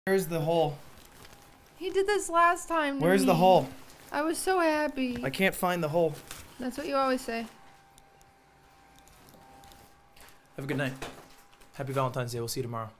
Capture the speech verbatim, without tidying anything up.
Where's the hole? He did this last time to Where's me. the hole? I was so happy. I can't find the hole. That's what you always say. Have a good night. Happy Valentine's Day. We'll see you tomorrow.